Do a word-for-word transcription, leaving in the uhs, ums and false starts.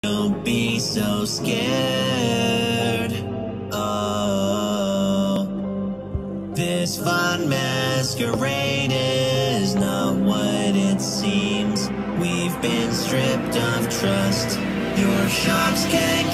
Don't be so scared. Oh, this fun masquerade is not what it seems. We've been stripped of trust. Your shops can't